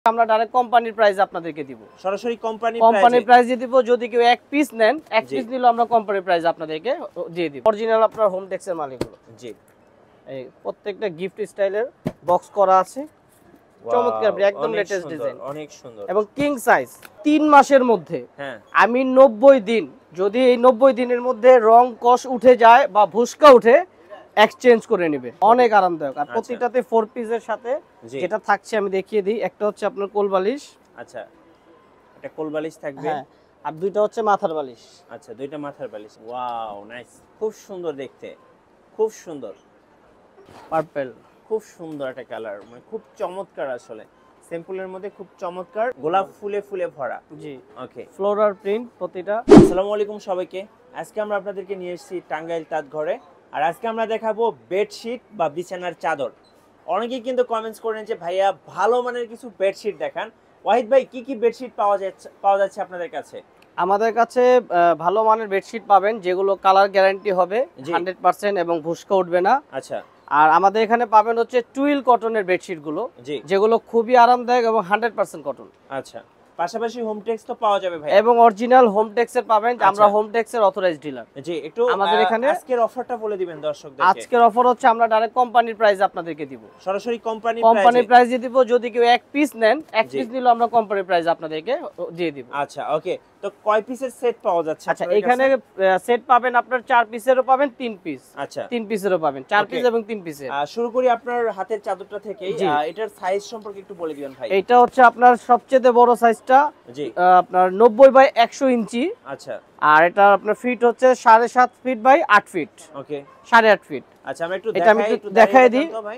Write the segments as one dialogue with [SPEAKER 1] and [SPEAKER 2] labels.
[SPEAKER 1] আমরা ডাইরেক্ট কোম্পানির প্রাইস আপনাদেরকে দিব,
[SPEAKER 2] সরাসরি
[SPEAKER 1] কোম্পানির প্রাইস দিয়ে দিব। যদি কেউ এক পিস নেন, এক পিস নিলে আমরা কোম্পানির প্রাইস আপনাদেরকে দিয়ে দিব। অরিজিনাল আপনার হোমটেক্স এর মালগুলো।
[SPEAKER 2] জি,
[SPEAKER 1] এই প্রত্যেকটা গিফট স্টাইলের বক্স করা আছে, চমৎকার একদম লেটেস্ট ডিজাইন,
[SPEAKER 2] অনেক সুন্দর
[SPEAKER 1] এবং কিং সাইজ। 3 মাসের মধ্যে আমি 90 দিন, যদি এই 90 দিনের মধ্যে রং কষ উঠে যায় বা ভুসকা উঠে, এক্সচেঞ্জ করে নেবে। অনেক আরামদায়ক। আর প্রতিটাতে 4 পিসের সাথে যেটা থাকছে আমি দেখিয়ে দিই। একটা হচ্ছে আপনার কোল বালিশ,
[SPEAKER 2] আচ্ছা এটা কোল বালিশ থাকবে,
[SPEAKER 1] আর দুইটা হচ্ছে মাথার বালিশ।
[SPEAKER 2] আচ্ছা দুইটা মাথার বালিশ। ওয়াও নাইস, খুব সুন্দর দেখতে, খুব সুন্দর
[SPEAKER 1] পার্পল,
[SPEAKER 2] খুব সুন্দর একটা কালার, মানে খুব চমৎকার। আসলে সিম্পলের মধ্যে খুব চমৎকার, গোলাপ ফুলে ফুলে ভরা।
[SPEAKER 1] জি
[SPEAKER 2] ওকে,
[SPEAKER 1] ফ্লোরাল প্রিন্ট প্রতিটা।
[SPEAKER 2] আসসালামু আলাইকুম সবাইকে। আজকে আমরা আপনাদেরকে নিয়ে এসেছি টাঙ্গাইল তাঁত ঘরে। আর আজকে আমরা দেখাবো বেডশিট বা বিছানার চাদর। অনেকেই কিন্তু কমেন্টস করেন যে ভাইয়া ভালো মানের কিছু বেডশিট দেখান। ওয়াহিদ ভাই, কি কি বেডশিট পাওয়া যাচ্ছে আপনাদের কাছে?
[SPEAKER 1] আমাদের কাছে ভালো মানের বেডশিট পাবেন, যেগুলো কালার গ্যারান্টি হবে 100% এবং ভুসকা উঠবে না।
[SPEAKER 2] আচ্ছা,
[SPEAKER 1] আর আমাদের এখানে পাবেন হচ্ছে টুইল কটনের বেডশিট গুলো, যেগুলো খুবই আরামদায়ক এবং 100% কটন।
[SPEAKER 2] আচ্ছা, পাশাপাশি হোমটেক্স তো পাওয়া যাবে ভাই,
[SPEAKER 1] এবং অরিজিনাল হোমটেক্স এর পাবেন। আমরা হোমটেক্স এর অথরাইজড ডিলার।
[SPEAKER 2] জি, একটু
[SPEAKER 1] আমাদের এখানে
[SPEAKER 2] আজকের অফারটা বলে দিবেন দর্শকদেরকে।
[SPEAKER 1] আজকের অফার হচ্ছে আমরা ডাইরেক্ট কোম্পানির প্রাইস আপনাদেরকে দিব,
[SPEAKER 2] সরাসরি কোম্পানির
[SPEAKER 1] প্রাইস দিয়ে দিব। যদি কেউ এক পিস নেন, এক পিস নিলে আমরা কোম্পানির প্রাইস আপনাদেরকে দিয়ে দিব।
[SPEAKER 2] আচ্ছা ওকে, তো কয় পিসের সেট পাওয়া যাচ্ছে?
[SPEAKER 1] আচ্ছা, এখানে সেট পাবেন আপনার 4 পিসেরও পাবেন, 3 পিস।
[SPEAKER 2] আচ্ছা,
[SPEAKER 1] 3 পিসেরও পাবেন, 4 পিস এবং 3 পিসের।
[SPEAKER 2] শুরু করি আপনার হাতের চাদরটা থেকে। এটার সাইজ সম্পর্কে একটু বলে দিবেন ভাই।
[SPEAKER 1] এটা হচ্ছে আপনার সবচেয়ে বড় সাইজটা,
[SPEAKER 2] জি
[SPEAKER 1] আপনার 90 বাই 100 ইঞ্চি।
[SPEAKER 2] আচ্ছা,
[SPEAKER 1] আর এটা আপনার ফিট হচ্ছে 7.5 feet by 8 feet.
[SPEAKER 2] Okay,
[SPEAKER 1] 8.5 feet.
[SPEAKER 2] আচ্ছা, আমরা একটু
[SPEAKER 1] দেখাই দিই।
[SPEAKER 2] ভাই।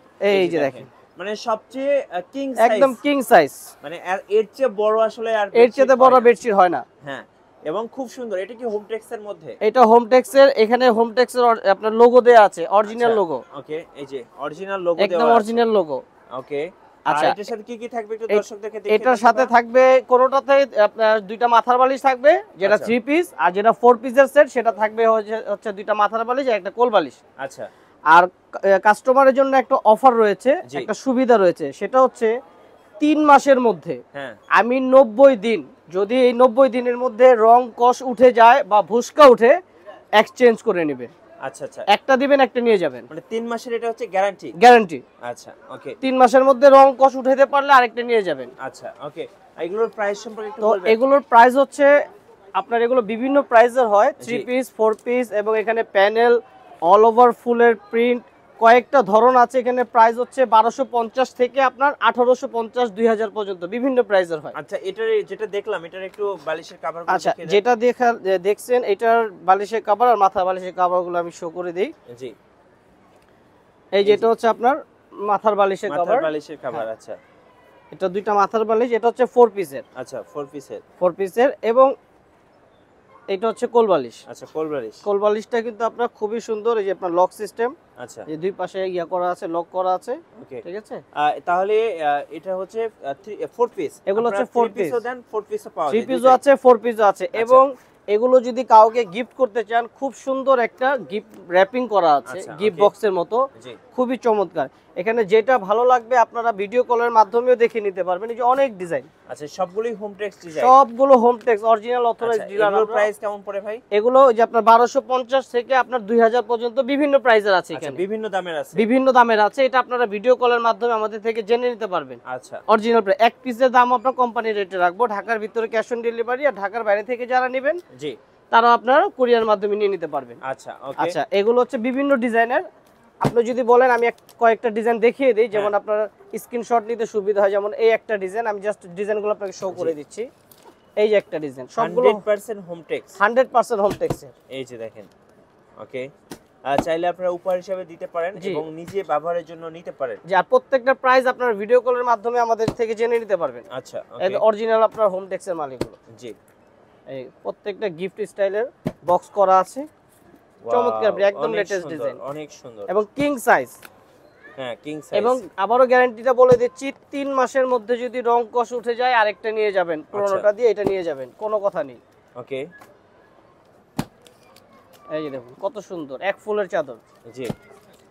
[SPEAKER 1] এই যে দেখেন,
[SPEAKER 2] মানে সবচেয়ে কিং সাইজ,
[SPEAKER 1] একদম কিং সাইজ,
[SPEAKER 2] মানে এর চেয়ে বড় আসলে আর
[SPEAKER 1] এর চেয়ে বড় বেডশিট হয় না।
[SPEAKER 2] হ্যাঁ, এবং খুব সুন্দর। এটা কি হোমটেক্স এর মধ্যে?
[SPEAKER 1] এটা হোমটেক্স এর, এখানে হোমটেক্স এর আপনার লোগো দেয়া আছে, অরিজিনাল লোগো।
[SPEAKER 2] ওকে, এই যে অরিজিনাল লোগো দেওয়া আছে,
[SPEAKER 1] একদম অরিজিনাল লোগো।
[SPEAKER 2] ওকে,
[SPEAKER 1] আচ্ছা,
[SPEAKER 2] এটার সাথে কি কি থাকবে একটু দর্শকদেরকে দেখিয়ে।
[SPEAKER 1] এটার সাথে থাকবে কোনোটাতে আপনার দুইটা মাথার বালিশ থাকবে, যেটা 3 পিস, আর যেটা 4 পিসের সেট সেটা থাকবে হচ্ছে দুইটা মাথার বালিশ আর একটা কোল বালিশ।
[SPEAKER 2] আচ্ছা,
[SPEAKER 1] আর কাস্টমারের জন্য একটা অফার রয়েছে, একটা সুবিধা রয়েছে, সেটা হচ্ছে 3 মাসের মধ্যে আমি 90 দিন, যদি এই 90 দিনের মধ্যে রং কষ উঠে যায় বা ভুসকা উঠে, এক্সচেঞ্জ করে নেবে।
[SPEAKER 2] আচ্ছা আচ্ছা,
[SPEAKER 1] একটা দিবেন একটা নিয়ে যাবেন,
[SPEAKER 2] মানে 3 মাসের এটা হচ্ছে গ্যারান্টি।
[SPEAKER 1] আচ্ছা
[SPEAKER 2] ওকে,
[SPEAKER 1] 3 মাসের মধ্যে রং কষ উঠাইতে পারলে আরেকটা নিয়ে যাবেন।
[SPEAKER 2] আচ্ছা ওকে, এগুলোর প্রাইস সম্পর্কে একটু
[SPEAKER 1] তো
[SPEAKER 2] বলবেন।
[SPEAKER 1] এগুলোর প্রাইস হচ্ছে আপনার, এগুলো বিভিন্ন প্রাইসের হয়, 3 পিস 4 পিস, এবং এখানে প্যানেল অল ওভার ফুলের প্রিন্ট কয়েকটা ধরন আছে। এখানে প্রাইস হচ্ছে 1250 থেকে আপনার 1850 2000 পর্যন্ত বিভিন্ন প্রাইসের হয়।
[SPEAKER 2] আচ্ছা, এটার যেটা দেখলাম, এটার একটু বালিশের কভার।
[SPEAKER 1] আচ্ছা, যেটা দেখছেন এটার বালিশের কভার আর মাথা বালিশের কভারগুলো আমি শো করে দেই।
[SPEAKER 2] জি,
[SPEAKER 1] এই যেটা হচ্ছে আপনার মাথার বালিশের কভার।
[SPEAKER 2] আচ্ছা,
[SPEAKER 1] এটা দুইটা মাথার বালিশ, এটা হচ্ছে 4 পিসের।
[SPEAKER 2] আচ্ছা, 4
[SPEAKER 1] পিসের, এবং এটা হচ্ছে কোল বালিশ।
[SPEAKER 2] আচ্ছা,
[SPEAKER 1] কোল বালিশটা কিন্তু আপনার খুবই সুন্দর। এই যে আপনার লক সিস্টেম,
[SPEAKER 2] আচ্ছা,
[SPEAKER 1] এই দুই পাশে ইয়া করা আছে, লক করা আছে।
[SPEAKER 2] ওকে,
[SPEAKER 1] ঠিক আছে।
[SPEAKER 2] তাহলে এটা হচ্ছে 4 পিস,
[SPEAKER 1] এগুলো হচ্ছে 4 পিস,
[SPEAKER 2] 4 পিসও পাওয়া যায়,
[SPEAKER 1] 3 পিসও আছে, 4 পিসও আছে। এবং এগুলো যদি কাউকে গিফট করতে চান, খুব সুন্দর একটা গিফট র্যাপিং করা আছে, গিফট বক্সের মতো, খুবই চমৎকার। এখানে যেটা ভালো লাগবে আপনারা ভিডিও কলের মাধ্যমেও দেখে নিতে পারবেন। এই যে অনেক ডিজাইন।
[SPEAKER 2] আচ্ছা, সবগুলোই হোমটেক্স ডিজাইন,
[SPEAKER 1] সবগুলো হোমটেক্স অরিজিনাল অথরাইজড ডিলার।
[SPEAKER 2] এগুলোর প্রাইস কেমন পড়ে ভাই?
[SPEAKER 1] এগুলো যে আপনার 1250 থেকে আপনার 2000 পর্যন্ত বিভিন্ন প্রাইসের আছে। এখানে বিভিন্ন দামের আছে। এটা আপনারা ভিডিও কলের মাধ্যমে আমাদের থেকে জেনে নিতে পারবেন। আচ্ছা, অরিজিনাল প্রাইস। এক পিসের দাম আপনার কোম্পানি রেটে রাখবো। ঢাকার ভিতরে ক্যাশ অন ডেলিভারি, আর ঢাকার বাইরে থেকে যারা নেবেন জি তারা আপনারা কুরিয়ার মাধ্যমে নিয়ে নিতে পারবেন। আচ্ছা ওকে। আচ্ছা, এগুলো হচ্ছে বিভিন্ন ডিজাইনের। আপনি যদি বলেন আমি কয়েকটা ডিজাইন দেখিয়ে দিই, যেমন আপনার স্ক্রিনশট নিতে সুবিধা হয়। যেমন এই একটা ডিজাইন, আমি জাস্ট ডিজাইনগুলো আপনাকে শো করে দিচ্ছি। এই যে একটা ডিজাইন, সবগুলো
[SPEAKER 2] 100% হোমটেক্স,
[SPEAKER 1] 100% হোমটেক্স এর।
[SPEAKER 2] এই যে দেখেন। ওকে, চাইলে আপনারা উপহার হিসেবে দিতে পারেন এবং নিজে ব্যবহারের জন্য নিতে পারেন। যে
[SPEAKER 1] আর প্রত্যেকটা প্রাইস আপনারা ভিডিও কলের মাধ্যমে আমাদের থেকে জেনে নিতে পারবেন।
[SPEAKER 2] আচ্ছা,
[SPEAKER 1] এই অরিজিনাল আপনার হোমটেক্স এর মালগুলো। জি, এই প্রত্যেকটা গিফট স্টাইলের বক্স করা আছে, চমৎকার একদম লেটেস্ট ডিজাইন, অনেক সুন্দর, এবং কিং সাইজ। হ্যাঁ, কিং সাইজ। এবং আবারো গ্যারান্টিটা বলে দিচ্ছি, 3 মাসের মধ্যে যদি রং কষ উঠে যায় আরেকটা নিয়ে যাবেন, পুরোনোটা দিয়ে এটা নিয়ে যাবেন, কোনো কথা নেই। ওকে, এই যে দেখুন কত সুন্দর এক ফুলের চাদর। জি,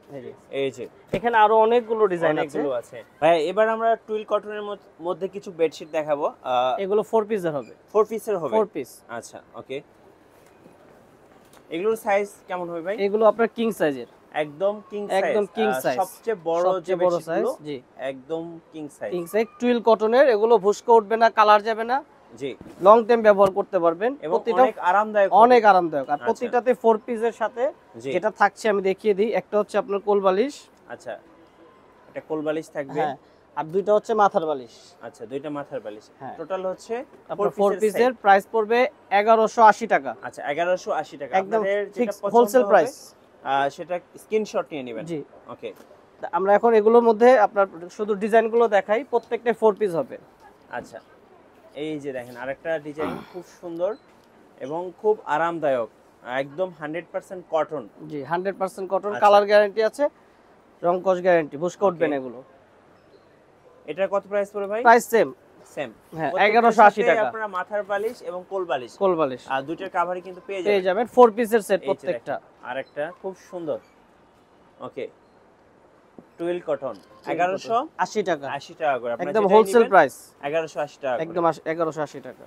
[SPEAKER 2] এই যে
[SPEAKER 1] এখানে আরো অনেকগুলো ডিজাইন
[SPEAKER 2] আছে ভাই। এবার আমরা টুইল কটনের মধ্যে কিছু বেডশিট দেখাবো।
[SPEAKER 1] এগুলো 4 পিসের হবে।
[SPEAKER 2] 4 পিসের হবে?
[SPEAKER 1] 4 পিস।
[SPEAKER 2] আচ্ছা ওকে। এগুলোর সাইজ কেমন হবে ভাই?
[SPEAKER 1] এগুলো আপনার কিং সাইজের,
[SPEAKER 2] একদম কিং সাইজ,
[SPEAKER 1] একদম কিং সাইজ,
[SPEAKER 2] সবচেয়ে বড় যে
[SPEAKER 1] সাইজ। জি
[SPEAKER 2] একদম king size.
[SPEAKER 1] King size twill কটনের, এগুলো ভুস্কা উঠবে না, কালার যাবে না।
[SPEAKER 2] জি
[SPEAKER 1] লং টাইম ব্যবহার করতে পারবেন।
[SPEAKER 2] প্রতিটা অনেক আরামদায়ক,
[SPEAKER 1] অনেক আরামদায়ক। আর প্রতিটাতে 4 পিসের সাথে যেটা থাকছে আমি দেখিয়ে দিই। একটা হচ্ছে আপনার কোল বালিশ। আচ্ছা,
[SPEAKER 2] একটা কোল বালিশ থাকবে।
[SPEAKER 1] হ্যাঁ, আর দুইটা হচ্ছে মাথার বালিশ।
[SPEAKER 2] আচ্ছা, দুইটা মাথার বালিশ। টোটাল হচ্ছে
[SPEAKER 1] আপনার 4 পিসের প্রাইস পড়বে 1180 টাকা।
[SPEAKER 2] আচ্ছা 1180 টাকা।
[SPEAKER 1] একদম
[SPEAKER 2] আপনাদের যেটা
[SPEAKER 1] হোলসেল প্রাইস,
[SPEAKER 2] সেটা স্ক্রিনশট নিয়ে নেবেন।
[SPEAKER 1] জি
[SPEAKER 2] ওকে।
[SPEAKER 1] আমরা এখন এগুলোর মধ্যে আপনার শুধু ডিজাইনগুলো দেখাই, প্রত্যেকটা 4 পিস হবে।
[SPEAKER 2] আচ্ছা, এই যে দেখেন আরেকটা ডিজাইন, খুব সুন্দর এবং খুব আরামদায়ক, একদম 100% কটন।
[SPEAKER 1] জি 100% কটন, কালার গ্যারান্টি আছে, রং কস গ্যারান্টি, ভুস্কা উঠবে না এগুলো।
[SPEAKER 2] এটা কত প্রাইস পড়বে ভাই?
[SPEAKER 1] প্রাইস সেম হ্যাঁ 1180 টাকা।
[SPEAKER 2] আপনারা মাথার বালিশ এবং কোল বালিশ আর দুইটার কভারই কিন্তু পেয়ে
[SPEAKER 1] যাবেন 4 পিসের সেট প্রত্যেকটা।
[SPEAKER 2] আরেকটা খুব সুন্দর। ওকে, টুইল কটন 1180 টাকা। 80 টাকা করে আপনারা
[SPEAKER 1] একদম হোলসেল প্রাইস
[SPEAKER 2] 1180 টাকা,
[SPEAKER 1] একদম 1180 টাকা।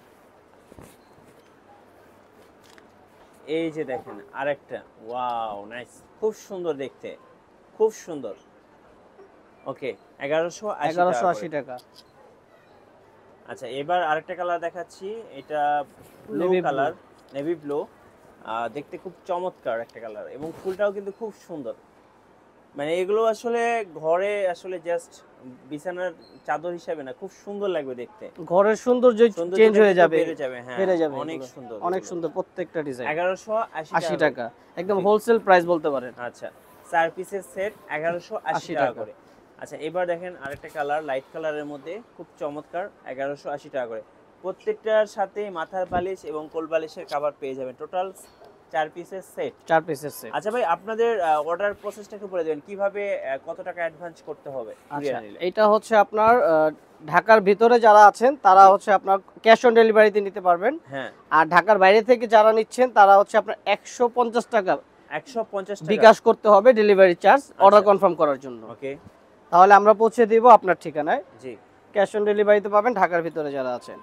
[SPEAKER 2] এই যে দেখেন আরেকটা, ওয়াও নাইস, খুব সুন্দর দেখতে, খুব সুন্দর। ওকে 1180 টাকা। আচ্ছা, এবার আরেকটা কালার দেখাচ্ছি, এটা ব্লু কালার, নেভি ব্লু। দেখতে খুব চমৎকার একটা কালার এবং ফুলটাও কিন্তু খুব সুন্দর। মানে এগুলো আসলে ঘরে আসলে জাস্ট বিছানার চাদর হিসেবে না, খুব সুন্দর লাগবে দেখতে।
[SPEAKER 1] ঘরের সৌন্দর্য চেঞ্জ হয়ে যাবে,
[SPEAKER 2] হ্যাঁ
[SPEAKER 1] বেড়ে যাবে।
[SPEAKER 2] অনেক সুন্দর,
[SPEAKER 1] অনেক সুন্দর প্রত্যেকটা ডিজাইন।
[SPEAKER 2] 1180
[SPEAKER 1] টাকা, একদম হোলসেল প্রাইস বলতে পারেন।
[SPEAKER 2] আচ্ছা, 4 পিসের সেট 1180 টাকা করে। আচ্ছা, এবার দেখেন আরেকটা কালার, লাইট কালারের মধ্যে খুব চমৎকার, 1180 টাকা করে। প্রত্যেকটার সাথে মাথার বালিশ এবং কোল বালিশের কভার পেয়ে যাবেন। টোটাল 4 পিসের সেট।
[SPEAKER 1] 4 পিসের সেট।
[SPEAKER 2] আচ্ছা ভাই, আপনাদের অর্ডার প্রসেসটা একটু বলে দিবেন, কিভাবে কত টাকা অ্যাডভান্স করতে হবে?
[SPEAKER 1] আচ্ছা, এটা হচ্ছে আপনার ঢাকার ভিতরে যারা আছেন তারা হচ্ছে আপনার ক্যাশ অন ডেলিভারিতে নিতে পারবেন।
[SPEAKER 2] হ্যাঁ,
[SPEAKER 1] আর ঢাকার বাইরে থেকে যারা নিচ্ছেন তারা হচ্ছে আপনার 150 টাকা বিকাশ করতে হবে ডেলিভারি চার্জ, অর্ডার কনফার্ম করার জন্য।
[SPEAKER 2] ওকে,
[SPEAKER 1] তাহলে আমরা পৌঁছে দিব আপনার ঠিকানায়।
[SPEAKER 2] জি,
[SPEAKER 1] ক্যাশ অন ডেলিভারিতে পাবেন ঢাকার ভিতরে যারা আছেন।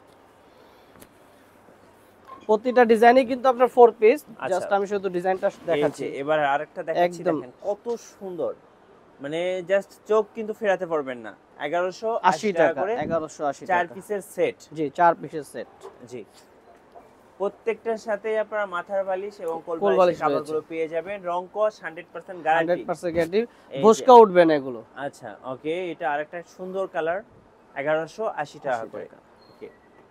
[SPEAKER 1] প্রতিটা ডিজাইনই কিন্তু আপনার 4 পিস। জাস্ট আমি শুধু ডিজাইনটা দেখাচ্ছি।
[SPEAKER 2] এবার আরেকটা দেখাচ্ছি, দেখেন কত সুন্দর, মানে জাস্ট চোখ কিন্তু ফেরাতে পারবেন না। 1180 টাকা করে
[SPEAKER 1] 1180 টাকা
[SPEAKER 2] 4 পিসের সেট।
[SPEAKER 1] জি 4 পিসের সেট।
[SPEAKER 2] জি, প্রত্যেকটার সাথে আপনারা মাথার বালিশ এবং কোল বালিশ কভারগুলো পেয়ে যাবেন। রং কস 100% গ্যারান্টি,
[SPEAKER 1] 100% গ্যারান্টি, ভুস্কা উঠবে না এগুলো।
[SPEAKER 2] আচ্ছা ওকে, এটা আরেকটা সুন্দর কালার, 1180 টাকা করে। ওকে,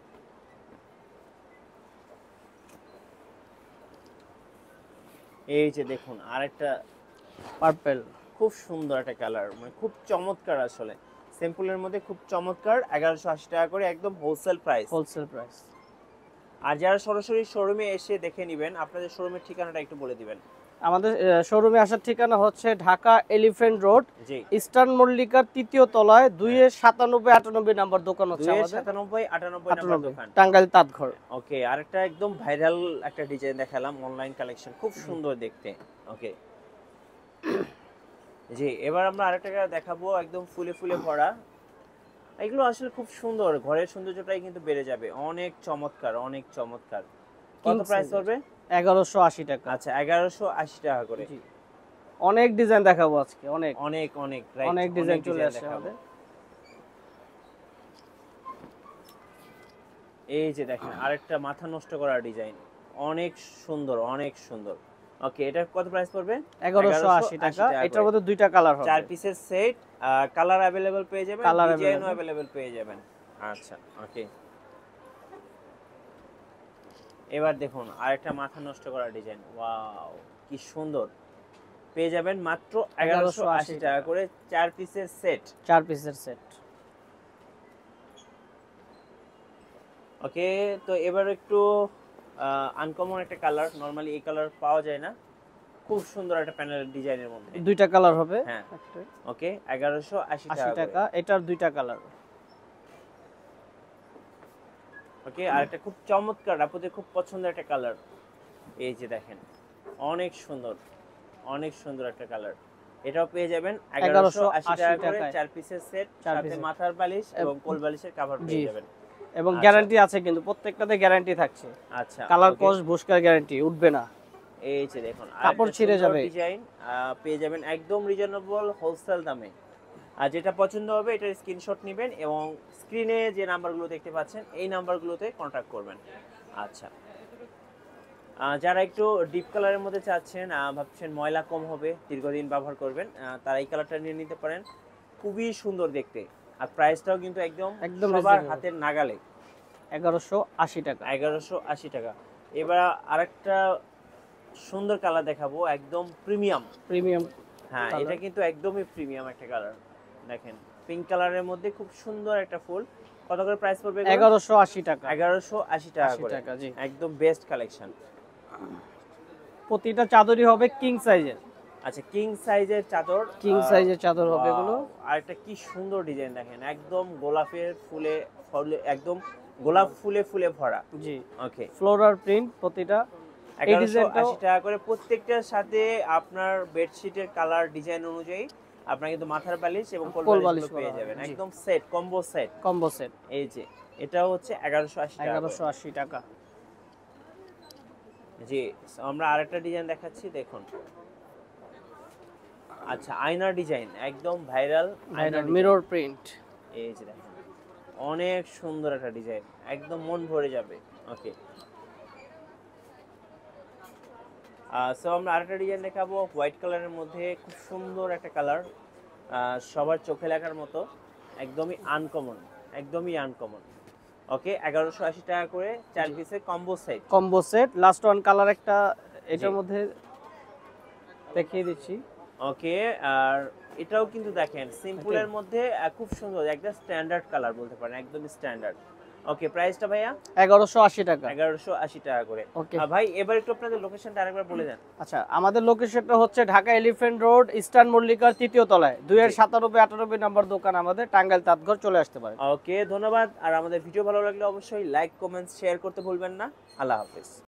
[SPEAKER 2] এই যে দেখুন আরেকটা
[SPEAKER 1] পার্পল,
[SPEAKER 2] খুব সুন্দর একটা কালার, মানে খুব চমৎকার, আসলে সিম্পলের মধ্যে খুব চমৎকার। 1180 টাকা করে, একদম হোলসেল প্রাইস।
[SPEAKER 1] Wholesale price.
[SPEAKER 2] আর যারা সরাসরি শোরুমে এসে দেখে নেবেন, আপনাদের শোরুমের ঠিকানাটা একটু বলে দিবেন।
[SPEAKER 1] আমাদের শোরুমে আসার ঠিকানা হচ্ছে ঢাকা এলিফ্যান্ট রোড, ইস্টার্ন মল্লিকার 3য় তলায় 297-98 নাম্বার দোকান হচ্ছে আমাদের।
[SPEAKER 2] 297-98 নাম্বার দোকান,
[SPEAKER 1] টাঙ্গাইল তাঁত ঘর।
[SPEAKER 2] ওকে, আরেকটা একদম ভাইরাল একটা ডিজাইন দেখালাম, অনলাইন কালেকশন, খুব সুন্দর দেখতে। ওকে জি, এবার আমরা আরেকটা দেখাবো, একদম ফুলে ফুলে ভরা। এগুলো আসলে খুব সুন্দর, ঘরের সৌন্দর্যটাই কিন্তু বেড়ে যাবে। অনেক চমৎকার, অনেক চমৎকার। কত প্রাইস পড়বে?
[SPEAKER 1] 1180 টাকা।
[SPEAKER 2] আচ্ছা, 1180 টাকা করে।
[SPEAKER 1] অনেক ডিজাইন দেখাবো আজকে, অনেক
[SPEAKER 2] অনেক অনেক
[SPEAKER 1] অনেক ডিজাইন চলে আসছে আমাদের।
[SPEAKER 2] এই যে দেখেন আরেকটা মাথা নষ্ট করা ডিজাইন, অনেক সুন্দর, অনেক সুন্দর। ওকে, এটা কত প্রাইস পড়বে?
[SPEAKER 1] 1180 টাকা। এটার মধ্যে দুইটা কালার হবে,
[SPEAKER 2] 4 পিসের সেট। কালার अवेलेबल পেয়ে যাবেন, ডিজাইনও अवेलेबल পেয়ে যাবেন। আচ্ছা ওকে, এবার দেখুন আরেকটা মাথা নষ্ট করা ডিজাইন, ওয়াও কি সুন্দর, পেয়ে যাবেন মাত্র 1180 টাকা করে, 4 পিসের সেট।
[SPEAKER 1] 4 পিসের সেট।
[SPEAKER 2] ওকে, তো এবার একটু আনকমন একটা কালার, নরমালি এই কালার পাওয়া যায় না, খুব সুন্দর একটা প্যানেলের ডিজাইনের মধ্যে।
[SPEAKER 1] দুইটা কালার হবে।
[SPEAKER 2] হ্যাঁ ওকে, 1180 টাকা।
[SPEAKER 1] এটার দুইটা কালার।
[SPEAKER 2] ওকে, আরেকটা খুব চমৎকার, আপনাদের খুব পছন্দের একটা কালার, এই যে দেখেন অনেক সুন্দর, অনেক সুন্দর একটা কালার, এটাও পেয়ে যাবেন 1180 টাকা করে, 4 পিসের সেট, সাথে মাথার বালিশ এবং কোল বালিশের কভার পেয়ে যাবেন।
[SPEAKER 1] এবং গ্যারান্টি আছে কিন্তু প্রত্যেকটাতে গ্যারান্টি থাকছে।
[SPEAKER 2] আচ্ছা,
[SPEAKER 1] কালার কোশ ভুস্কার গ্যারান্টি উঠবে না।
[SPEAKER 2] এই যে দেখুন
[SPEAKER 1] কাপড় ছিঁড়ে যাবে।
[SPEAKER 2] ডিজাইন পেয়ে যাবেন একদম রিজনেবল হোলসেল দামে। আর যেটা পছন্দ হবে এটার স্ক্রিনশট নেবেন এবং স্ক্রিনে যে নাম্বারগুলো দেখতে পাচ্ছেন এই নাম্বারগুলোতে কন্টাক্ট করবেন। আচ্ছা, যারা একটু ডিপ কালারের মধ্যে চাচ্ছেন, ভাবছেন ময়লা কম হবে, দীর্ঘদিন ব্যবহার করবেন, তারা এই কালারটা নিয়ে নিতে পারেন। খুবই সুন্দর দেখতে, আর প্রাইসটাও কিন্তু একদম সবার হাতের নাগালে।
[SPEAKER 1] 1180 টাকা।
[SPEAKER 2] 1180 টাকা। এবার আরেকটা সুন্দর কালার দেখাবো, একদম প্রিমিয়াম। হ্যাঁ, এটা কিন্তু একদমই প্রিমিয়াম একটা কালার। দেখেন পিঙ্ক কালারের মধ্যে খুব সুন্দর একটা ফুল। কত করে প্রাইস পড়বে?
[SPEAKER 1] 1180 টাকা।
[SPEAKER 2] 1180 টাকা করে, একদম বেস্ট কালেকশন।
[SPEAKER 1] প্রতিটা চাদরই হবে কিং সাইজের।
[SPEAKER 2] আচ্ছা, কিং সাইজের চাদর,
[SPEAKER 1] কিং সাইজের চাদর হবে এগুলো।
[SPEAKER 2] আর একটা কি সুন্দর ডিজাইন দেখেন, একদম গোলাপের ফুলে একদম গোলাপ ফুলে ফুলে ভরা।
[SPEAKER 1] জি,
[SPEAKER 2] ওকে,
[SPEAKER 1] ফ্লোরাল প্রিন্ট প্রতিটা।
[SPEAKER 2] 1180 টাকা করে। প্রত্যেকটার সাথে আপনার বেডশিটের কালার ডিজাইন অনুযায়ী আপনারা কিন্তু মাথার বালিশ এবং কোল বালিশ পেয়ে যাবেন, একদম সেট, কম্বো সেট। এই যে এটাও হচ্ছে 1180 টাকা। জি, আমরা আরেকটা ডিজাইন দেখাচ্ছি, দেখুন। আচ্ছা, আয়নার ডিজাইন, একদম ভাইরাল
[SPEAKER 1] মিরর প্রিন্ট।
[SPEAKER 2] এই যে দেখেন অনেক সুন্দর একটা ডিজাইন, একদম মন ভরে যাবে। ওকে, সো আমরা আরেকটা ডিজাইন দেখাবো হোয়াইট কালারের মধ্যে, খুব সুন্দর একটা কালার, সবার চোখে লাগার মতো, একদমই আনকমন। ওকে, 1180 টাকা করে, 4 পিসের combo set.
[SPEAKER 1] Last one colour একটা এটার মধ্যে দেখিয়ে দিচ্ছি।
[SPEAKER 2] ওকে, আর এটাও কিন্তু দেখেন সিম্পলের মধ্যে খুব সুন্দর একটা স্ট্যান্ডার্ড কালার বলতে পারেন, একদমই স্ট্যান্ডার্ড। ওকে, প্রাইসটা ভাইয়া
[SPEAKER 1] 1180 টাকা।
[SPEAKER 2] 1180 টাকা করে। ভাই এবার একটু আপনাদের লোকেশনটা আরেকবার বলে দেন।
[SPEAKER 1] আচ্ছা, আমাদের লোকেশনটা হচ্ছে ঢাকা এলিফ্যান্ট রোড, ইস্টার্ন মল্লিকার ৩য় তলায়, 297-98 নম্বর দোকান আমাদের, টাঙ্গাইল তাঁতঘর, চলে আসতে পারেন।
[SPEAKER 2] ওকে, ধন্যবাদ। আর আমাদের ভিডিও ভালো লাগলে অবশ্যই লাইক, কমেন্ট, শেয়ার করতে ভুলবেন না। আল্লাহ হাফেজ।